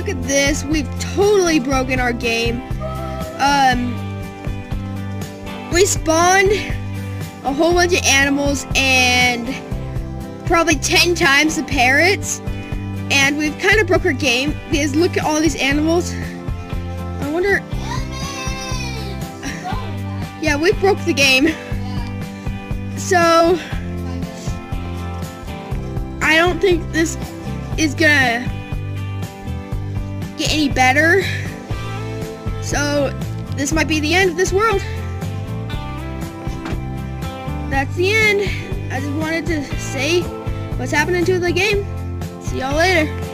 look at this. We've totally broken our game. We spawned a whole bunch of animals and probably 10 times the parrots. And we've kind of broke our game because look at all these animals. I wonder... Yeah, we broke the game. So, I don't think this is gonna get any better. So, this might be the end of this world. That's the end. I just wanted to say what's happening to the game. See y'all later.